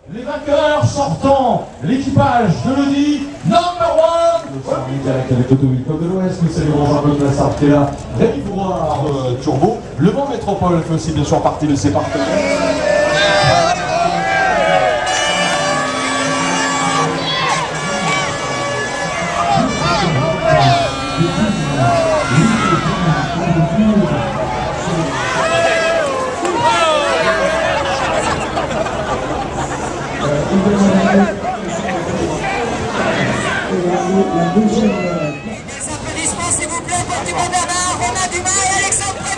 Les vainqueurs sortant, l'équipage de l'Audi number one. En direct avec l'Automobile Club de l'Ouest, nous saluons Jean-Claude Massard qui est là, Rémi Bourard Turbo, Le Mans Métropole fait aussi bien sûr partie de ses partenaires. Des applaudissements s'il vous plaît pour Thibaut Bernard, Romain Dumas et Alexandre Prévost.